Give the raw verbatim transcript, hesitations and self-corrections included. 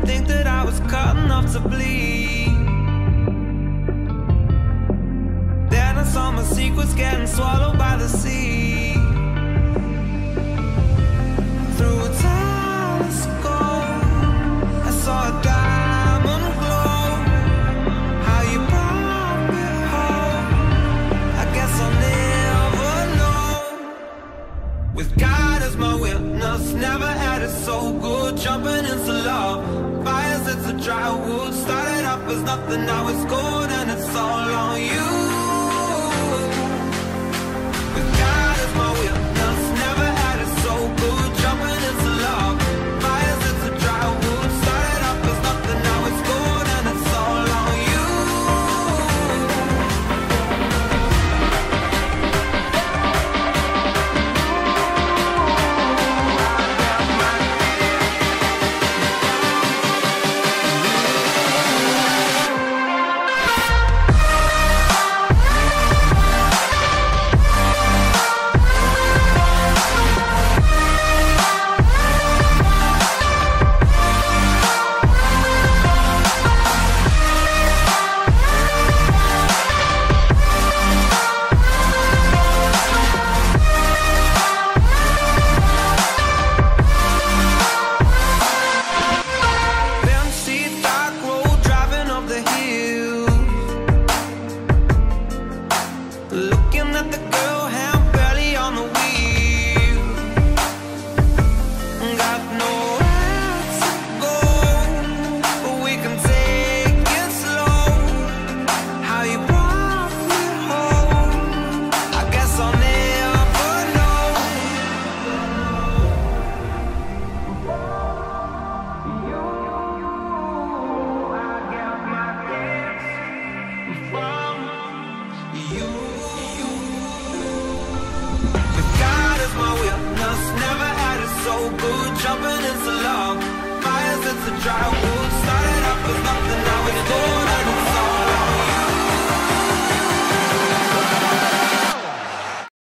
think that I was cut enough to bleed. Then I saw my secrets getting swallowed by the sea. Through a telescope, I saw a diamond glow. How you brought me home, I guess I'll never know. With God as my witness, never had it so good. Jumping into love, fires it's a dry wood. Started off as nothing, now it's gold, and it's all on you. With God as my witness, never had it so good. Jumping into love, fires it's a dry wood. Started off as nothing, now it's gold, and it's all on you. Jumping into love,